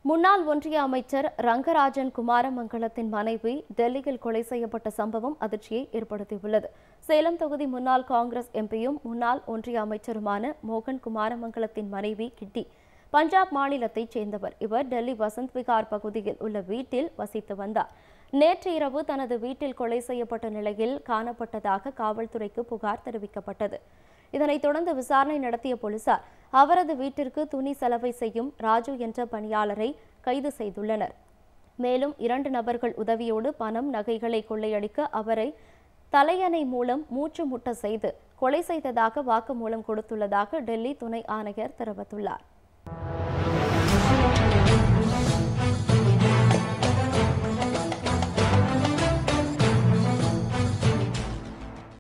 முன்னாள் ஒன்றிய அமைச்சர் ரங்கராஜன் குமாரமங்கலத்தின் மனைவி டெல்லியில் கொலை செய்யப்பட்ட சம்பவம் அதிர்ச்சியை ஏற்படுத்தியுள்ளது. சேலம் தொகுதி முன்னாள் காங்கிரஸ் எம்பியும் முன்னாள் ஒன்றிய அமைச்சருமான மோகன் குமாரமங்கலத்தின் மனைவி கிட்டி பஞ்சாப் மாநிலத்தைச் சேர்ந்தவர். இவர் டெல்லி வசந்த் விகார் பகுதியில் உள்ள வீட்டில் வசித்து வந்தார். நேற்று இரவு தனது வீட்டில் கொலை செய்யப்பட்ட நிலையில் காணப்பட்டதாக காவல்துறைக்கு புகார் தெரிவிக்கப்பட்டது. இதனைத் தொடர்ந்து விசாரணை நடத்திய போலீசார் அவரது வீட்டிற்கு துணி சலவை செய்யும் ராஜு என்ற பணியாளரை கைது செய்துள்ளனர். மேலும் 2 நபர்கள் உதவியோடு பணம், நகைகளை கொள்ளையடிக்க அவரை தலையணை மூலம் மூச்சு முட்ட செய்து கொலை செய்ததாக வாக்குமூலம் கொடுத்துள்ளதாக டெல்லி துணை ஆணையர் தெரிவித்துள்ளார்.